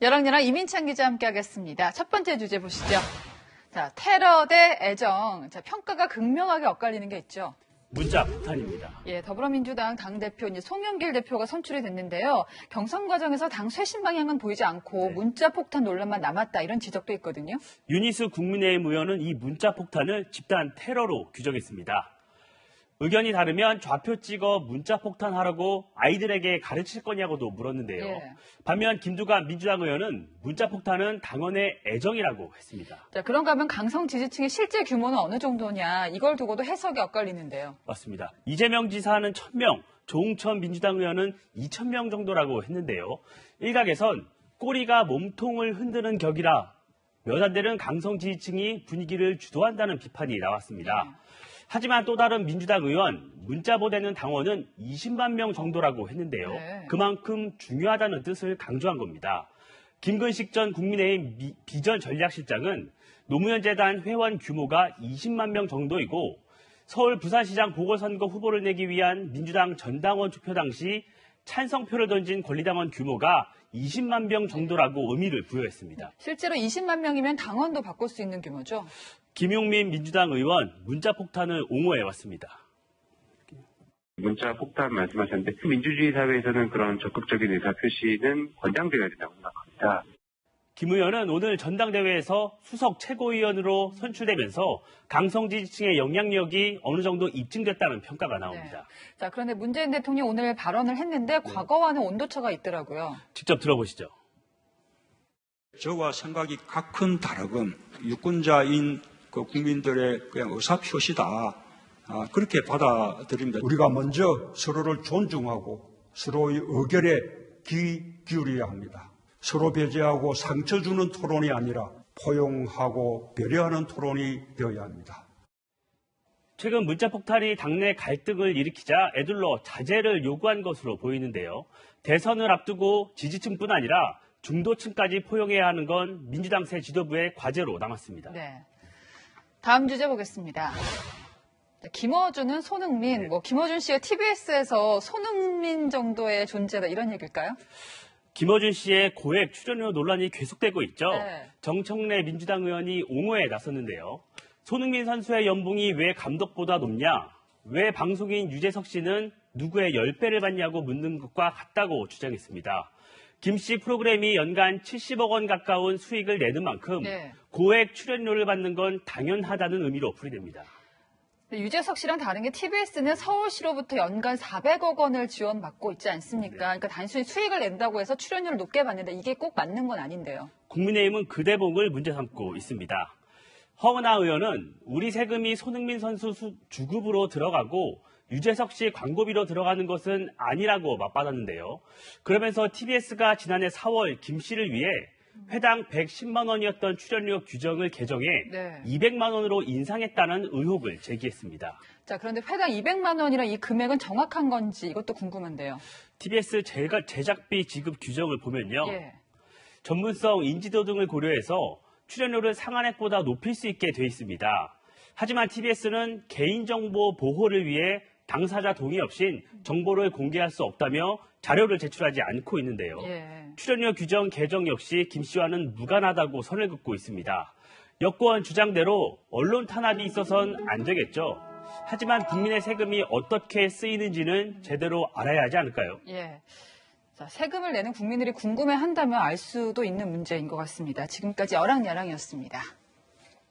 여랑여랑 이민찬 기자 함께하겠습니다. 첫 번째 주제 보시죠. 자, 테러 대 애정. 자, 평가가 극명하게 엇갈리는 게 있죠. 문자 폭탄입니다. 예, 더불어민주당 당대표 이제 송영길 대표가 선출이 됐는데요. 경선 과정에서 당 쇄신 방향은 보이지 않고 문자 폭탄 논란만 남았다 이런 지적도 있거든요. 윤희수 국민의힘 의원은 이 문자 폭탄을 집단 테러로 규정했습니다. 의견이 다르면 좌표 찍어 문자 폭탄하라고 아이들에게 가르칠 거냐고도 물었는데요. 예. 반면 김두관 민주당 의원은 문자 폭탄은 당원의 애정이라고 했습니다. 자, 그런가 하면 강성 지지층의 실제 규모는 어느 정도냐 이걸 두고도 해석이 엇갈리는데요. 맞습니다. 이재명 지사는 1,000명, 조응천 민주당 의원은 2,000명 정도라고 했는데요. 일각에선 꼬리가 몸통을 흔드는 격이라 몇 안 되는 강성 지지층이 분위기를 주도한다는 비판이 나왔습니다. 하지만 또 다른 민주당 의원, 문자 보내는 당원은 20만 명 정도라고 했는데요. 네. 그만큼 중요하다는 뜻을 강조한 겁니다. 김근식 전 국민의힘 비전전략실장은 노무현 재단 회원 규모가 20만 명 정도이고 서울 부산시장 보궐선거 후보를 내기 위한 민주당 전당원 투표 당시 찬성표를 던진 권리당원 규모가 20만 명 정도라고 의미를 부여했습니다. 실제로 20만 명이면 당원도 바꿀 수 있는 규모죠. 김용민 민주당 의원 문자 폭탄을 옹호해왔습니다. 문자 폭탄 말씀하셨는데 민주주의 사회에서는 그런 적극적인 의사표시는 권장되어야 된다고 생각합니다. 김 의원은 오늘 전당대회에서 수석 최고위원으로 선출되면서 강성 지지층의 영향력이 어느 정도 입증됐다는 평가가 나옵니다. 네. 자, 그런데 문재인 대통령이 오늘 발언을 했는데 과거와는 온도차가 있더라고요. 직접 들어보시죠. 저와 생각이 각큰 다르건 유권자인 그 국민들의 그냥 의사표시다. 그렇게 받아들입니다. 우리가 먼저 서로를 존중하고 서로의 의견에 귀 기울여야 합니다. 서로 배제하고 상처 주는 토론이 아니라 포용하고 배려하는 토론이 되어야 합니다. 최근 문자 폭탄이 당내 갈등을 일으키자 애둘러 자제를 요구한 것으로 보이는데요. 대선을 앞두고 지지층뿐 아니라 중도층까지 포용해야 하는 건 민주당 새 지도부의 과제로 남았습니다. 네. 다음 주제 보겠습니다. 김어준은 손흥민, 김어준 씨가 TBS에서 손흥민 정도의 존재다 이런 얘기일까요? 김어준 씨의 고액 출연료 논란이 계속되고 있죠. 네. 정청래 민주당 의원이 옹호에 나섰는데요. 손흥민 선수의 연봉이 왜 감독보다 높냐? 왜 방송인 유재석 씨는 누구의 10배를 받냐고 묻는 것과 같다고 주장했습니다. 김 씨 프로그램이 연간 70억 원 가까운 수익을 내는 만큼 고액 출연료를 받는 건 당연하다는 의미로 풀이됩니다. 유재석 씨랑 다른 게 TBS는 서울시로부터 연간 400억 원을 지원받고 있지 않습니까? 그러니까 단순히 수익을 낸다고 해서 출연료를 높게 받는데 이게 꼭 맞는 건 아닌데요. 국민의힘은 그 대목을 문제 삼고 있습니다. 허은하 의원은 우리 세금이 손흥민 선수 주급으로 들어가고 유재석 씨 광고비로 들어가는 것은 아니라고 맞받았는데요. 그러면서 TBS가 지난해 4월 김 씨를 위해 회당 110만 원이었던 출연료 규정을 개정해 200만 원으로 인상했다는 의혹을 제기했습니다. 자, 그런데 회당 200만 원이라 이 금액은 정확한 건지 이것도 궁금한데요. TBS 제작비 지급 규정을 보면요. 전문성, 인지도 등을 고려해서 출연료를 상한액보다 높일 수 있게 돼 있습니다. 하지만 TBS는 개인정보 보호를 위해 당사자 동의 없인 정보를 공개할 수 없다며 자료를 제출하지 않고 있는데요. 출연료 규정 개정 역시 김 씨와는 무관하다고 선을 긋고 있습니다. 여권 주장대로 언론 탄압이 있어서는 안 되겠죠. 하지만 국민의 세금이 어떻게 쓰이는지는 제대로 알아야 하지 않을까요? 자, 세금을 내는 국민들이 궁금해한다면 알 수도 있는 문제인 것 같습니다. 지금까지 여랑야랑이었습니다.